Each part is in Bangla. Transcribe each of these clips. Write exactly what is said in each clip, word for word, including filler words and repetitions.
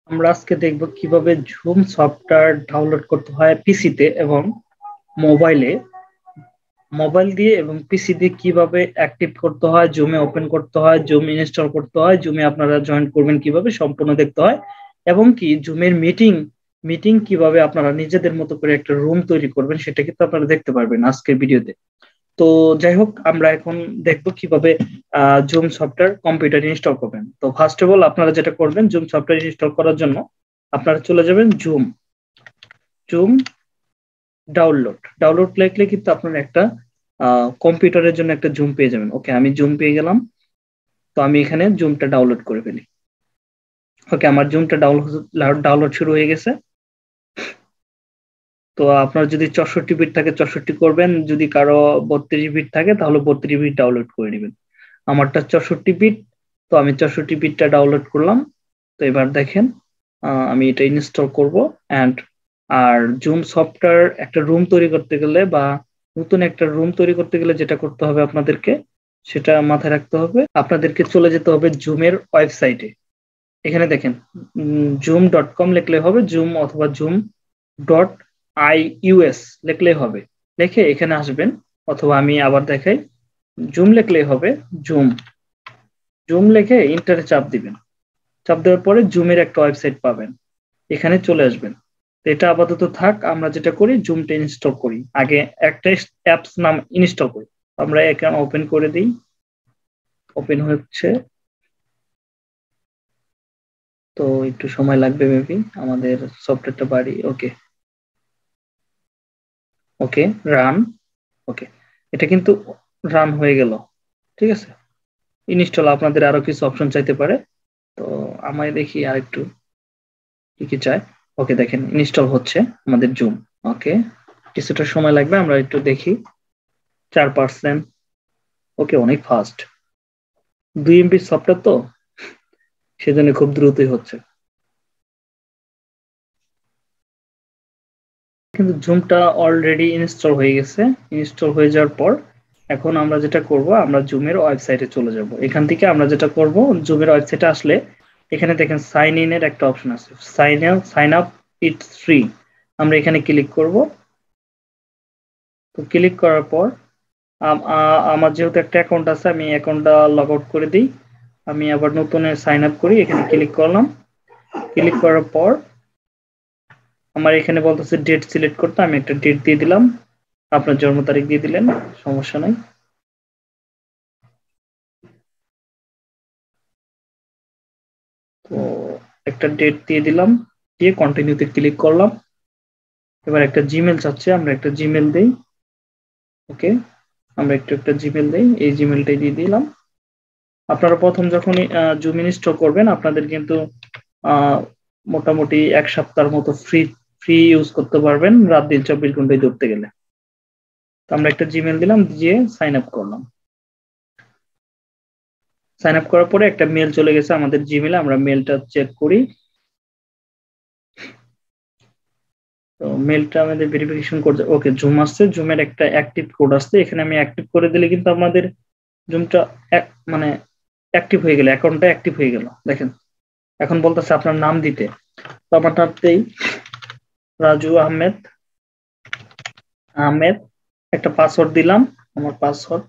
আমরা আজকে দেখব কিভাবে জুম সফটওয়্যার ডাউনলোড করতে হয় পিসিতে এবং মোবাইলে। মোবাইল দিয়ে এবং পিসি দিয়ে কিভাবে অ্যাক্টিভ করতে হয়, জুমে ওপেন করতে হয়, জুম ইনস্টল করতে হয়, জুমে আপনারা জয়েন করবেন কিভাবে সম্পূর্ণ দেখতে হয়, এবং কি জুমের মিটিং মিটিং কিভাবে আপনারা নিজেদের মতো করে একটা রুম তৈরি করবেন সেটা কিন্তু আপনারা দেখতে পারবেন আজকের ভিডিওতে। তো যাই হোক, আমরা এখন দেখবো কিভাবে জুম সফটওয়্যার কম্পিউটার ইনস্টল করবেন। তো ফার্স্ট অফ অল আপনারা যেটা করবেন, জুম সফটওয়্যার ইনস্টল করার জন্য আপনারা চলে যাবেন জুম জুম ডাউনলোড ডাউনলোড লিখলে কিন্তু আপনারা একটা কম্পিউটারের জন্য একটা জুম পেয়ে যাবেন। ওকে, আমি জুম পেয়ে গেলাম। তো আমি এখানে জুমটা ডাউনলোড করে ফেলি। ওকে, আমার জুমটা ডাউনলোড ডাউনলোড শুরু হয়ে গেছে। তো আপনার যদি চৌষট্টি বিট থাকে চৌষট্টি করবেন, যদি কারো বত্রিশ বিট থাকে তাহলে বত্রিশ বিট ডাউনলোড করে নেবেন। আমারটা চৌষট্টি বিট, তো আমি চৌষট্টি বিটটা ডাউনলোড করলাম। তো এবার দেখেন আমি এটা ইনস্টল করব। এন্ড আর জুম সফটওয়্যার একটা রুম তৈরি করতে গেলে বা নতুন একটা রুম তৈরি করতে গেলে যেটা করতে হবে আপনাদেরকে, সেটা মাথায় রাখতে হবে। আপনাদেরকে চলে যেতে হবে জুমের ওয়েবসাইটে। এখানে দেখেন জুম ডট কম লিখলে হবে, জুম অথবা জুম ডট আই ইউএস লিখলেই হবে। লিখে এখানে আসবেন, অথবা আমি আবার দেখাই, জুম লিখলেই হবে। জুম জুম লিখে ইন্টারে চাপ দিবেন। চাপ দেওয়ার পরে জুমের একটা ওয়েবসাইট পাবেন, এখানে চলে আসবেন। এটা আপাতত থাক, আমরা যেটা করি জুমটা ইনস্টল করি। আগে একটা অ্যাপস নাম ইনস্টল করি। আমরা এখানে ওপেন করে দিই। ওপেন হচ্ছে, তো একটু সময় লাগবে মেবি আমাদের সফটওয়্যারটা বাড়ি। ওকে ওকে রান। ওকে, এটা কিন্তু রান হয়ে গেল। ঠিক আছে, ইনস্টল আপনাদের আরো কিছু অপশন চাইতে পারে, তো আমায় দেখি আর একটু কি কি চায়। ওকে, দেখেন ইনস্টল হচ্ছে আমাদের জুম। ওকে, কিছুটা সময় লাগবে, আমরা একটু দেখি। চার পার্সেন্ট। ওকে, অনেক ফাস্ট। দুই এমবি সফটওয়্যার তো সেজন্য খুব দ্রুতই হচ্ছে। কিন্তু জুমটা অলরেডি ইনস্টল হয়ে গেছে। ইনস্টল হয়ে যাওয়ার পর এখন আমরা যেটা করব, আমরা জুমের ওয়েবসাইটে চলে যাব। এখান থেকে আমরা যেটা করব, জুমের ওয়েবসাইটে আসলে এখানে দেখেন সাইন ইন এর একটা অপশন আছে, sign up sign up it's free. আমরা এখানে ক্লিক করব। তো ক্লিক করার পর আমার যেহেতু একটা অ্যাকাউন্ট আছে, আমি অ্যাকাউন্টটা লগ আউট করে দিই। আমি আবার নতুন সাইন আপ করি, এখানে ক্লিক করলাম। ক্লিক করার পর আমার এখানে বলতেছে ডেট সিলেক্ট করতে, আমি একটা ডেট দিয়ে দিলাম। আপনার জন্ম তারিখ দিয়ে দিলেন, সমস্যা নাই। তো একটা ডেট দিয়ে দিলাম, দিয়ে কন্টিনিউতে ক্লিক করলাম। এবার একটা জিমেল চাচ্ছে, আমরা একটা জিমেল দেই। ওকে, আমরা একটু একটা জিমেল দেই, এই জিমেলটাই দিয়ে দিলাম। আপনারা প্রথম যখনই জুম ইনস্টল করবেন আপনাদের কিন্তু মোটামুটি এক সপ্তাহের মতো ফ্রি ফ্রি ইউজ করতে পারবেন, রাত দিন চব্বিশ ঘন্টায় ধরতে গেলে। তো আমরা একটা জিমেল দিলাম, দিয়ে সাইন আপ করলাম। সাইন আপ করার পরে একটা মেল চলে গেছে আমাদের জিমেলে, আমরা মেলটা চেক করি। তো মেলটা আমাদের ভেরিফিকেশন করতে, ওকে জুম আসছে, জুমের একটা অ্যাক্টিভ কোড আসছে, এখানে আমি অ্যাক্টিভ করে দিলে কিন্তু আমাদের জুমটা মানে অ্যাক্টিভ হয়ে গেল, অ্যাকাউন্টটা অ্যাক্টিভ হয়ে গেল। দেখেন এখন বলতেছে আপনার নাম দিতে। তো আমার নামতেই রাজু আহমেদ আহমেদ একটা পাসওয়ার্ড দিলাম, আমার পাসওয়ার্ড।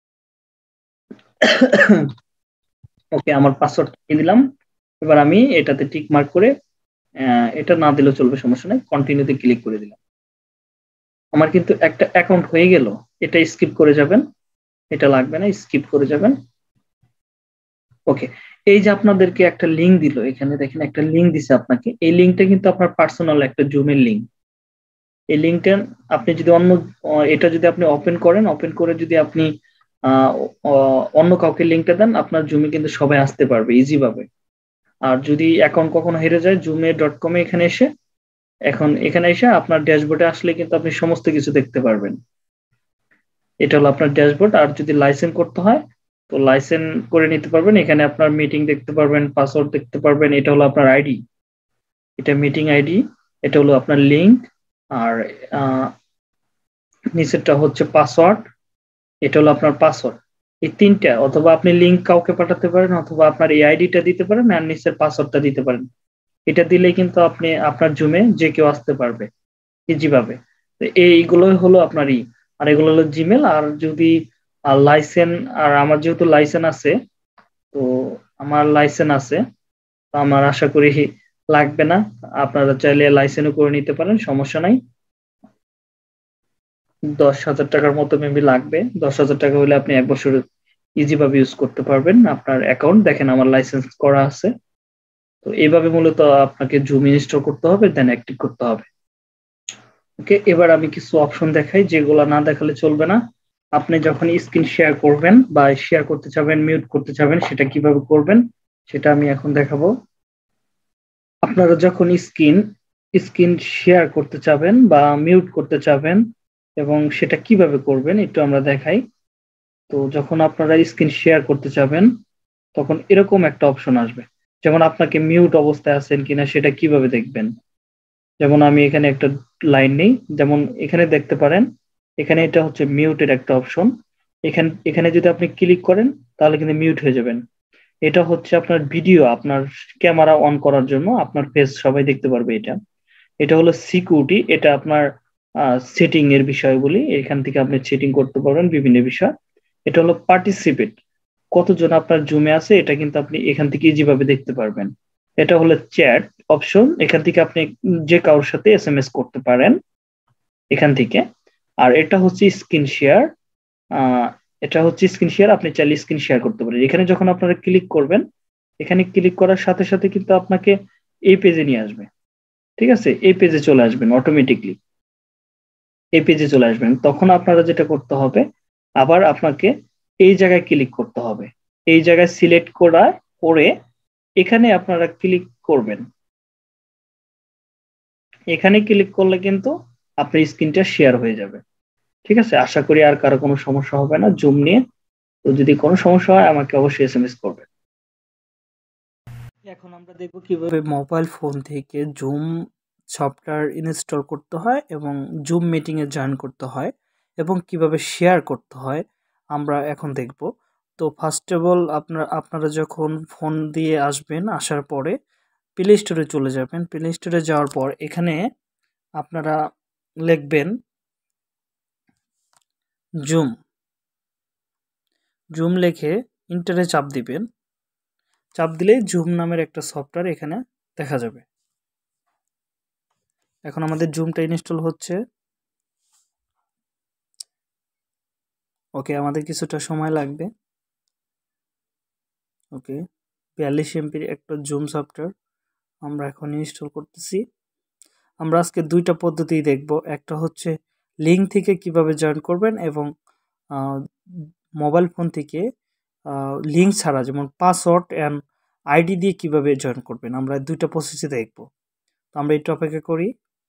ওকে, আমার পাসওয়ার্ড দিয়ে দিলাম। এবার আমি এটাতে টিক মার্ক করে, এটা না দিলেও চলবে, সমস্যা নাই, কন্টিনিউতে ক্লিক করে দিলাম। আমার কিন্তু একটা অ্যাকাউন্ট হয়ে গেল। এটা স্কিপ করে যাবেন, এটা লাগবে না, স্কিপ করে যাবেন। ওকে, এই যে আপনাদেরকে একটা লিঙ্ক দিল, এখানে দেখেন একটা লিঙ্ক দিছে আপনাকে। এই লিঙ্কটা কিন্তু আপনার পার্সোনাল একটা জুমের লিঙ্ক। এই লিঙ্কটা আপনি যদি অন্য, এটা যদি আপনি ওপেন করেন, ওপেন করে যদি আপনি অন্য কাউকে লিঙ্কটা দেন, আপনার জুমে কিন্তু সবাই আসতে পারবে ইজি ভাবে। আর যদি অ্যাকাউন্ট কখনো হেরে যায়, জুমে ডট কমে এখানে এসে, এখন এখানে এসে আপনার ড্যাশবোর্ডে আসলে কিন্তু আপনি সমস্ত কিছু দেখতে পারবেন। এটা হলো আপনার ড্যাশবোর্ড। আর যদি লাইসেন্স করতে হয় তো লাইসেন্স করে নিতে পারবেন। এখানে আপনার মিটিং দেখতে পারবেন, পাসওয়ার্ড দেখতে পারবেন। এটা হলো আপনার আইডি, এটা মিটিং আইডি, এটা হলো আপনার লিঙ্ক, আর নিচেরটা হচ্ছে পাসওয়ার্ড, এটা হলো আপনার পাসওয়ার্ড। এই তিনটা, অথবা আপনি লিঙ্ক কাউকে পাঠাতে পারেন, অথবা আপনার এই আইডিটা দিতে পারেন আর নিচের পাসওয়ার্ডটা দিতে পারেন। এটা দিলে কিন্তু আপনি আপনার জুমে যে কেউ আসতে পারবে ইজি ভাবে। তো এইগুলোই হলো আপনার ই আর এগুলো হলো জিমেল। আর যদি লাইসেন আর আমার যেহেতু লাইসেন আছে, তো আমার লাইসেন আছে, তো আমার আশা করি লাগবে না। আপনারা চাইলে লাইসেন্সও করে নিতে পারেন, সমস্যা নাই। দশ হাজার টাকার মতো মেবি লাগবে। দশ হাজার টাকা হলে আপনি এক বছর ইজি ভাবে ইউজ করতে পারবেন আপনার অ্যাকাউন্ট। দেখেন আমার লাইসেন্স করা আছে। তো এইভাবে মূলত আপনাকে জুম ইনস্টল করতে হবে, দেন অ্যাক্টিভ করতে হবে। ওকে, এবার আমি কিছু অপশন দেখাই যেগুলো না দেখালে চলবে না। আপনি যখন স্ক্রিন শেয়ার করবেন বা শেয়ার করতে চাবেন, মিউট করতে চাবেন, সেটা কিভাবে করবেন সেটা আমি এখন দেখাবো। আপনারা যখন স্ক্রিন স্ক্রিন শেয়ার করতে চাবেন বা মিউট করতে চাবেন এবং সেটা কিভাবে করবেন একটু আমরা দেখাই। তো যখন আপনারা স্ক্রিন শেয়ার করতে চাবেন তখন এরকম একটা অপশন আসবে। যেমন আপনাকে মিউট অবস্থায় আছেন কিনা সেটা কিভাবে দেখবেন। যেমন আমি এখানে একটা লাইন নেই, যেমন এখানে দেখতে পারেন, এখানে এটা হচ্ছে মিউটের একটা অপশন। এখানে এখানে যদি আপনি ক্লিক করেন তাহলে কিন্তু মিউট হয়ে যাবেন। এটা হচ্ছে আপনার ভিডিও, আপনার ক্যামেরা অন করার জন্য আপনার ফেস সবাই দেখতে পারবে এটা। এটা হলো সিকিউরিটি, এটা আপনার সেটিং এর বিষয় বলি, এখান থেকে আপনি সেটিং করতে পারবেন বিভিন্ন বিষয়। এটা হলো পার্টিসিপেট, কতজন আপনার জুমে আছে এটা কিন্তু আপনি এখান থেকে ইজি ভাবে দেখতে পারবেন। এটা হলো চ্যাট অপশন, এখান থেকে আপনি যে কারোর সাথে এস এম এস করতে পারেন এখান থেকে। আর এটা হচ্ছে স্ক্রিন শেয়ার, আহ এটা হচ্ছে স্ক্রিন শেয়ার, আপনি চাইলে স্ক্রিন শেয়ার করতে পারেন। এখানে যখন আপনারা ক্লিক করবেন, এখানে ক্লিক করার সাথে সাথে কিন্তু আপনাকে এই পেজে নিয়ে আসবে। ঠিক আছে, এই পেজে চলে আসবেন অটোমেটিকলি। এই পেজে চলে আসবেন, তখন আপনারা যেটা করতে হবে, আবার আপনাকে এই জায়গায় ক্লিক করতে হবে। এই জায়গায় সিলেক্ট করা করে এখানে আপনারা ক্লিক করবেন। এখানে ক্লিক করলে কিন্তু আপনার স্ক্রিনটা শেয়ার হয়ে যাবে। ঠিক আছে, আশা করি আর কারো কোনো সমস্যা হবে না জুম নিয়ে। তো যদি কোনো সমস্যা হয় আমাকে অবশ্যই এস এম এস করবেন। এখন আমরা দেখব কিভাবে মোবাইল ফোন থেকে জুম সফটওয়্যার ইনস্টল করতে হয় এবং জুম মিটিং এ জয়েন করতে হয় এবং কিভাবে শেয়ার করতে হয় আমরা এখন দেখব। তো ফার্স্ট অফ অল আপনারা আপনারা যখন ফোন দিয়ে আসবেন, আসার পরে প্লে স্টোরে চলে যাবেন। প্লে স্টোরে যাওয়ার পর এখানে আপনারা লিখবেন জুম। জুম লিখে ইন্টারে চাপ দিবেন। চাপ দিলেই জুম নামের একটা সফটওয়্যার এখানে দেখা যাবে। এখন আমাদের জুমটা ইনস্টল হচ্ছে। ওকে, আমাদের কিছুটা সময় লাগবে। ওকে, বিয়াল্লিশ এমপির একটা জুম সফটওয়্যার আমরা এখন ইনস্টল করতেছি। আমরা আজকে দুইটা পদ্ধতি দেখব, একটা হচ্ছে লিঙ্ক থেকে কিভাবে জয়েন করবেন এবং মোবাইল ফোন থেকে লিঙ্ক ছাড়া যেমন পাসওয়ার্ড অ্যান্ড আইডি দিয়ে কিভাবে জয়েন করবেন। আমরা দুইটা প্রসেসে দেখব। তো আমরা একটু অপেক্ষা করি।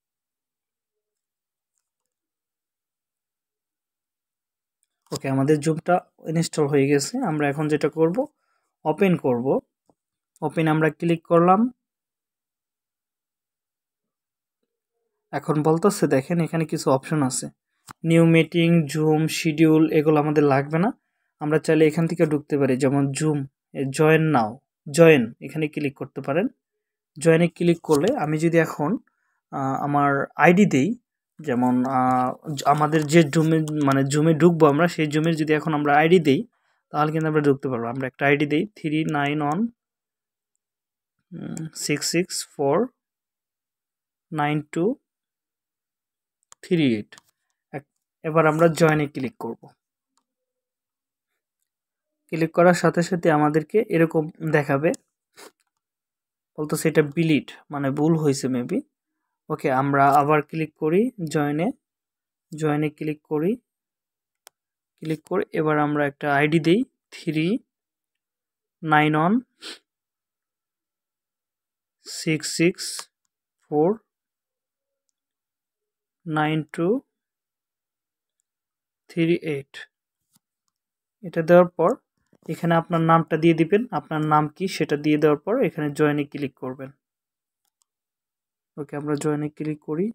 ওকে, আমাদের জুমটা ইনস্টল হয়ে গেছে। আমরা এখন যেটা করব, ওপেন করব। ওপেন আমরা ক্লিক করলাম। এখন বলতেছে দেখেন এখানে কিছু অপশন আছে, নিউ মিটিং, জুম, শিডিউল, এগুলো আমাদের লাগবে না। আমরা চাইলে এখান থেকে ঢুকতে পারি, যেমন জুম জয়েন নাও, জয়েন এখানে ক্লিক করতে পারেন। জয়েনে ক্লিক করলে আমি যদি এখন আমার আইডি দেই, যেমন আমাদের যে জুমে মানে জুমে ঢুকবো আমরা, সেই জুমের যদি এখন আমরা আইডি দেই তাহলে কিন্তু আমরা ঢুকতে পারবো। আমরা একটা আইডি দিই three nine one six six four nine two three eight. এবার আমরা জয়েনে ক্লিক করব। ক্লিক করার সাথে সাথে আমাদেরকে এরকম দেখাবে, বলতেছে এটা ডিলিট, মানে ভুল হয়েছে মেবি। ওকে, আমরা আবার ক্লিক করি জয়েনে। জয়েনে ক্লিক করি। ক্লিক করে এবার আমরা একটা আইডি দিই three nine one six six four nine two three eight. এটা দেওয়ার পর এখানে আপনার নামটা দিয়ে দিবেন, আপনার নাম কি সেটা দিয়ে দেওয়ার পর এখানে জয়েনে ক্লিক করবেন। ওকে, আমরা জয়েনে ক্লিক করি।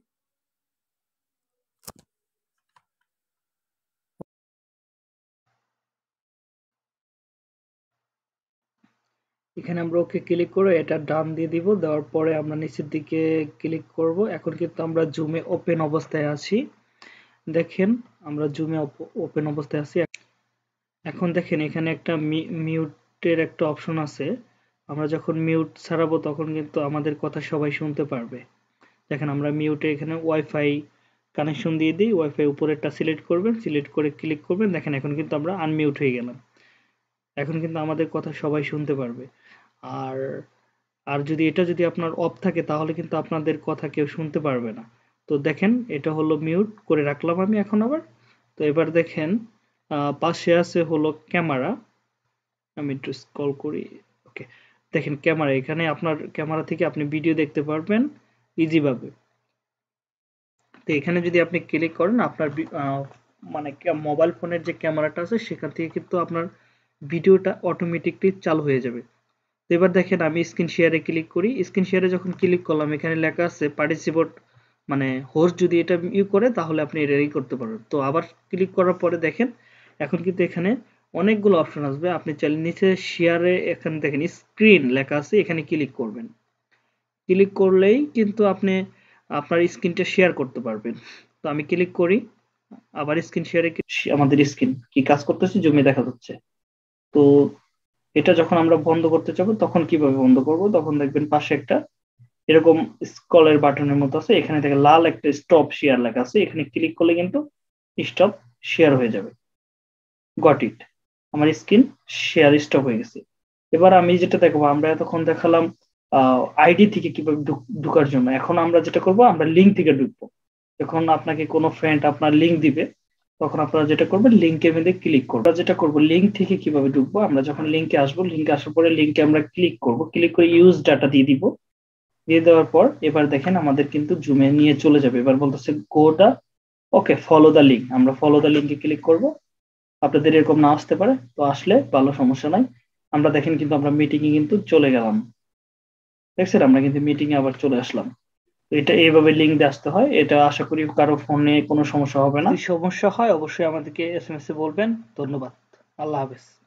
এখানে আমরা ওকে ক্লিক করে এটা ডান দিয়ে দিব, দেওয়ার পরে আমরা নিচের দিকে ক্লিক করব। এখন কিন্তু আমরা জুমে ওপেন অবস্থায় আছি, দেখেন আমরা জুমে ওপেন অবস্থায় আছি। এখন দেখেন এখানে একটা মিউটের একটা অপশন আছে, আমরা যখন মিউট ছাড়াবো তখন কিন্তু আমাদের কথা সবাই শুনতে পারবে। দেখেন আমরা মিউটে এখানে ওয়াইফাই কানেকশন দিয়ে দিই, ওয়াইফাই উপরেরটা সিলেক্ট করবেন, সিলেক্ট করে ক্লিক করবেন, দেখেন এখন কিন্তু আমরা আনমিউট হয়ে গেলাম, এখন কিন্তু আমাদের কথা সবাই শুনতে পারবে। আর আর যদি এটা যদি আপনার অফ থাকে তাহলে কিন্তু আপনাদের কথা কেউ শুনতে পারবে না। তো দেখেন এটা হলো মিউট করে রাখলাম আমি এখন আবার। তো এবার দেখেন পাশে আছে হলো ক্যামেরা, আমি একটু স্ক্রল করি, ওকে দেখেন ক্যামেরা, এখানে আপনার ক্যামেরা থেকে আপনি ভিডিও দেখতে পারবেন ইজি ভাবে। তো এখানে যদি আপনি ক্লিক করেন আপনার মানে মোবাইল ফোনের যে ক্যামেরাটা আছে সেখান থেকে কিন্তু আপনার ভিডিওটা অটোমেটিকলি চালু হয়ে যাবে। তো এবার দেখেন আমি স্ক্রিন শেয়ারে ক্লিক করি, স্ক্রিন শেয়ারে যখন ক্লিক করলাম এখানে লেখা আছে পার্টিসিপেট, মানে হোস্ট যদি এটা ইউ করে তাহলে আপনি এটা ই করতে পারবেন। তো আবার ক্লিক করার পরে দেখেন এখন কিন্তু এখানে অনেকগুলো অপশন আসবে, আপনি চাইলে নিচে শেয়ারে এখানে দেখেন স্ক্রিন লেখা আছে, এখানে ক্লিক করবেন, ক্লিক করলেই কিন্তু আপনি আপনার স্ক্রিনটা শেয়ার করতে পারবেন। তো আমি ক্লিক করি, আবার স্ক্রিন শেয়ারে আমাদের স্ক্রিন কি কাজ করতেছে জুমে দেখা যাচ্ছে। তো এটা যখন আমরা বন্ধ করতে চাবো তখন কিভাবে বন্ধ করব, তখন দেখবেন পাশে একটা এরকম স্ক্রলের বাটনের মতো আছে, এখানে থেকে লাল একটা স্টপ শেয়ার লেখা আছে, এখানে ক্লিক করলে কিন্তু স্টপ শেয়ার হয়ে যাবে। গট ইট, আমার স্ক্রিন শেয়ার স্টপ হয়ে গেছে। এবার আমি যেটা দেখবো, আমরা এতক্ষণ দেখালাম আইডি থেকে কিভাবে ঢুকার জন্য, এখন আমরা যেটা করব আমরা লিঙ্ক থেকে ঢুকবো। যখন আপনাকে কোনো ফ্রেন্ড আপনার লিঙ্ক দিবে তখন আপনারা যেটা করবেন লিঙ্কের মধ্যে ক্লিক করবো। আমরা যেটা করবো লিঙ্ক থেকে কিভাবে ঢুকবো, আমরা যখন লিঙ্কে আসবো, লিঙ্কে আসার পরে লিঙ্কে আমরা ক্লিক করব, ক্লিক করে ইউজ ডাটা দিয়ে দিব, দিয়ে দেওয়ার পর এবার দেখেন আমাদের কিন্তু জুমে নিয়ে চলে যাবে। এবার বলতেছে go the, okay follow the link, আমরা ফলো দা লিঙ্কে ক্লিক করব। আপনাদের এরকম না আসতে পারে, তো আসলে ভালো, সমস্যা নাই। আমরা দেখেন কিন্তু আমরা মিটিং এ কিন্তু চলে গেলাম, দেখছেন আমরা কিন্তু মিটিং এ আবার চলে আসলাম। এটা এইভাবে লিঙ্ক দিয়ে আসতে হয়, এটা আশা করি কারো ফোনে কোনো সমস্যা হবে না। যদি সমস্যা হয় অবশ্যই আমাদেরকে এসএমএস এ বলবেন। ধন্যবাদ, আল্লাহ হাফেজ।